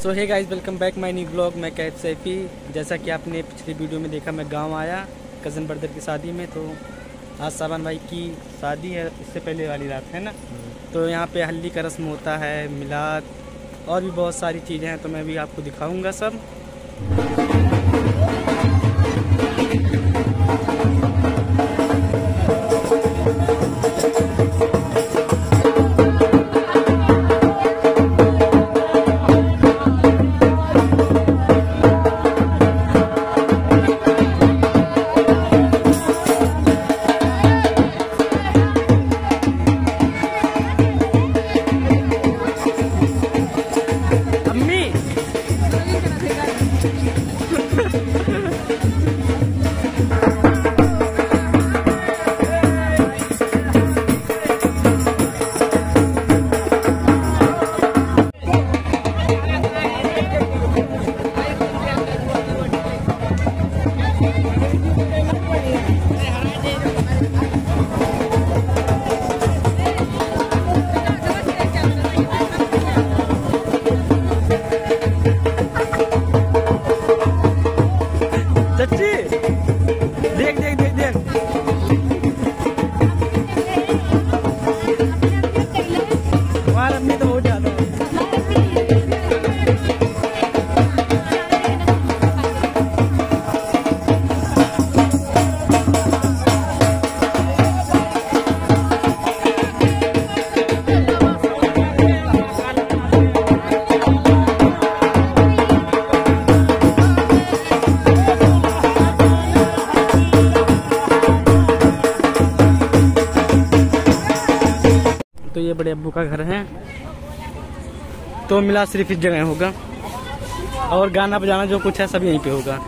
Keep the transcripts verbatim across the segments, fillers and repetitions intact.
So hey guys, welcome back my new blog. मैं कैफ सैफी। जैसा कि आपने पिछली वीडियो में देखा, मैं गांव आया कज़न ब्रदर की शादी में। तो आज सावन भाई की शादी है, इससे पहले वाली रात है ना। तो यहाँ पे हल्दी का रस्म होता है, मिलाद और भी बहुत सारी चीज़ें हैं। तो मैं भी आपको दिखाऊँगा सब। देख देख देख देख हमारा अम्मी तो बहुत ज्यादा है। तो ये बड़े अब्बू का घर है। तो मिला सिर्फ इस जगह होगा और गाना बजाना जो कुछ है सब यहीं पे होगा।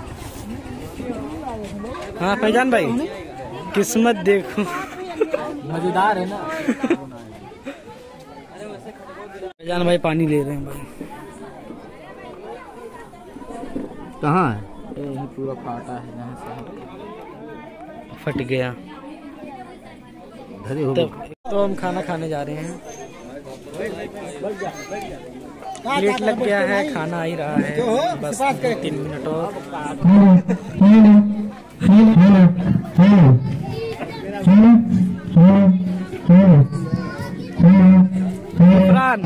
हाँ फैजान भाई, किस्मत देखो, मजेदार है ना। फैजान भाई पानी ले रहे हैं भाई। कहाँ है? ये पूरा फाटा है, यहाँ से फट गया। तो, तो हम खाना खाने जा रहे हैं। प्लेट लग गया है, खाना आ ही रहा है, बस तीन मिनट और। इमरान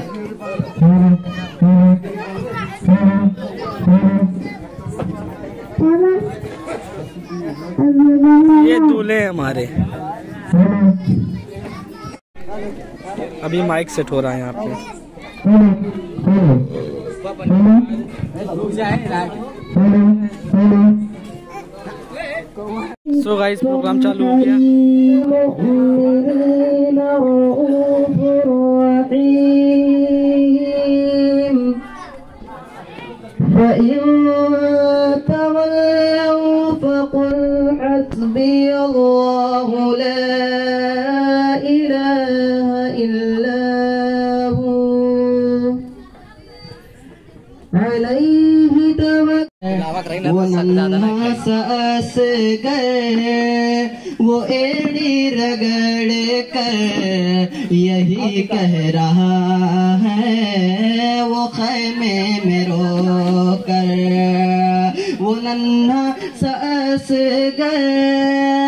ये दूल्हे हमारे। अभी माइक सेट हो रहा है यहाँ पे। सो गाइस, प्रोग्राम चालू हो गया। वो नन्हा सास गए, वो एड़ी रगड़ कर यही कह रहा है, वो खैमे में रो कर। वो नन्हा सास गए,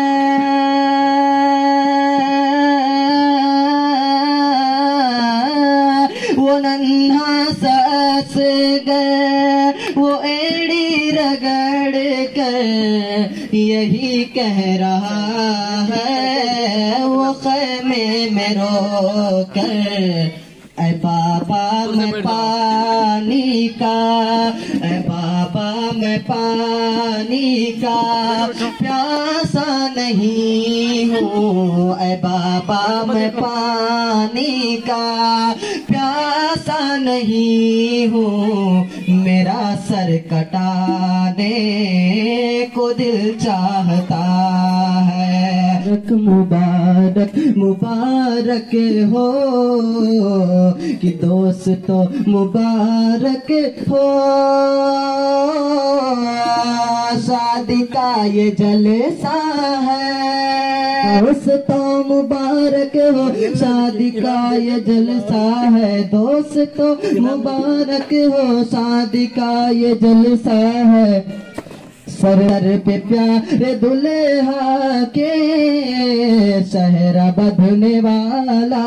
वो नन्हा सास गए, वो एड़ी रगड़ कर यही कह रहा है, वो खैमे में रो कर। ऐ बाबा मैं पानी का, ऐ बाबा मैं पानी का प्यासा नहीं हूँ, ऐ बाबा मैं पानी का प्यासा नहीं हूँ, मेरा सर कटाने को दिल चाहता है। मुबारक मुबारक हो कि दोस्तों मुबारक हो, शादी का ये जलसा है, दोस्तों मुबारक हो शादी का ये जलसा है, दोस्तों मुबारक हो शादी का ये जलसा है। सर पे प्यारे दुल्हा के सहरा बंधने वाला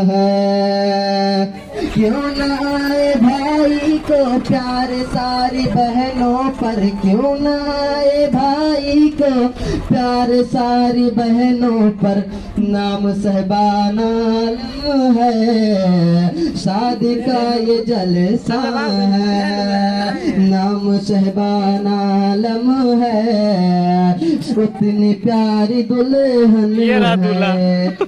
है, क्यों ना आए भाई को प्यार सारी बहनों पर, क्यों ना आए भाई को प्यार सारी बहनों पर। नाम सहबाना है शादी का ये जलसा है, नाम सहबाना लम है, उतनी प्यारी दुल्हन है,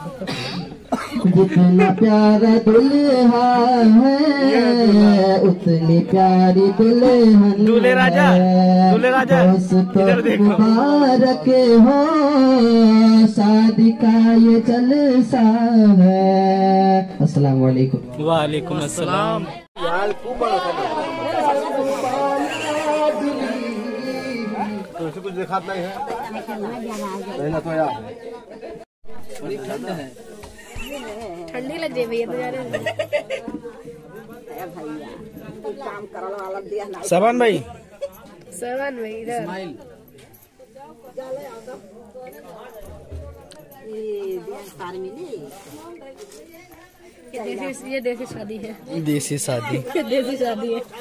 जितना प्यारा दुल्हा है उतनी प्यारी दुल्हन। दूल्हे राजा, दूल्हे राजा इधर देखो। मुबारक हो शादी का ये जलसा है। अस्सलाम वालेकुम। वालेकुम अस्सलाम। तो कुछ दिखाता नहीं है ना तो यार बड़ी ठंड है, ठंडी लग जाए भैया तो जा रहे सबान भाई, सरवन भाई इधर ये देसी ये देसी शादी है, देसी शादी देसी शादी है।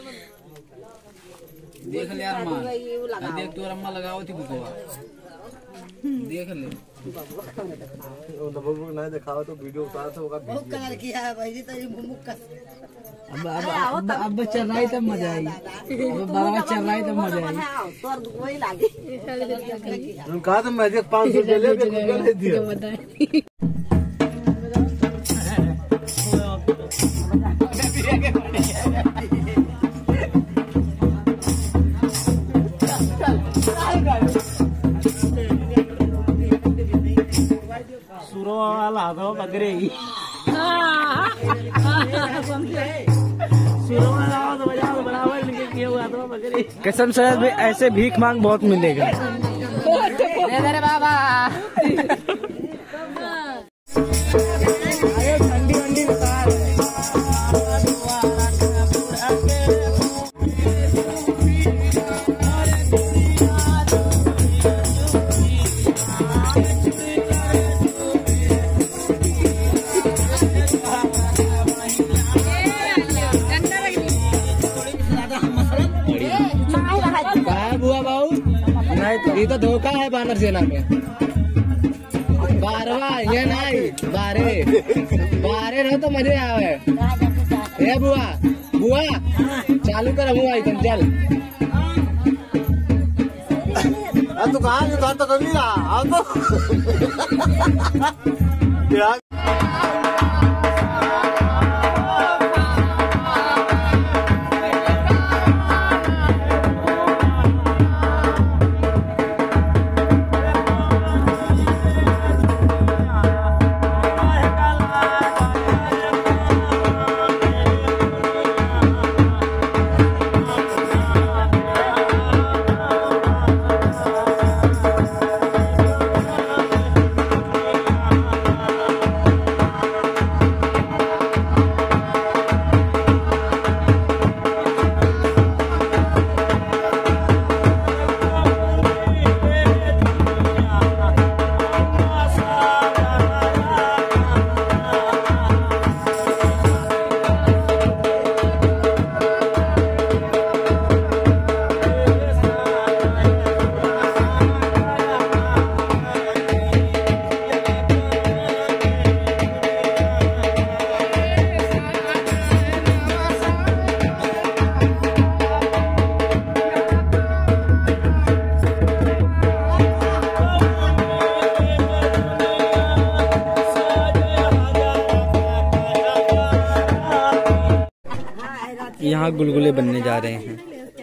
देख ले यार मां, देख तो अम्मा लगाओ थी बुकवा, देख ले बबू नहीं दिखाओ तो वीडियो उतार से होगा। बहुत कलर किया है भाई जी, तो ये मुमुक का अब अब अब चल रहा है तब मजा आई, अब बाबा चल रहा है तब मजा आई। तो वही लागे कहा तो मैं पाँच सौ रुपये ले दिया। सुरो वाला दो बकरे कसम से ऐसे भीख मांग बहुत मिलेगा। बाबा बुआ बाबू नहीं तो ये तो धोखा है बानर सेना में। बारवा ये नहीं बारे बारे रहो तो मजे आवे। ए बुआ बुआ चालू कर हुआ आइटम चल। तो कहाँ दुकान तो कर लिया अब तो यहाँ गुलगुले बनने जा रहे हैं।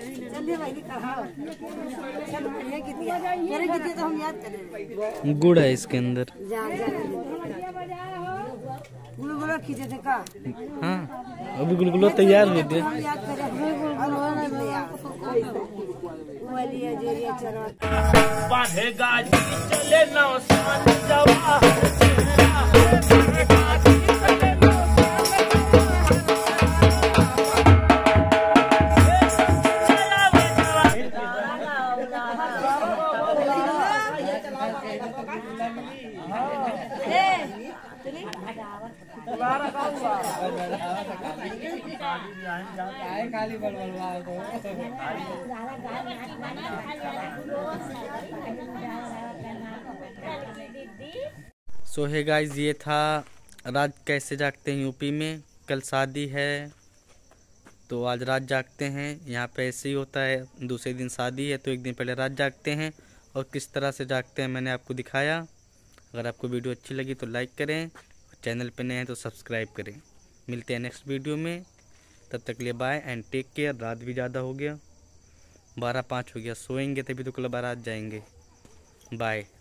गुड़ है इसके अंदर। खींचे थे का? हाँ अभी गुलगुलो तैयार हुए थे। सो है गाइस, ये था रात कैसे जागते हैं यूपी में। कल शादी है तो आज रात जागते हैं। यहाँ पे ऐसे ही होता है, दूसरे दिन शादी है तो एक दिन पहले रात जागते हैं और किस तरह से जागते हैं मैंने आपको दिखाया। अगर आपको वीडियो अच्छी लगी तो लाइक करें, चैनल पे नए हैं तो सब्सक्राइब करें। मिलते हैं नेक्स्ट वीडियो में, तब तक के लिए बाय एंड टेक केयर। रात भी ज़्यादा हो गया, बारह पाँच हो गया, सोएंगे तभी तो कल बारात जाएंगे। बाय।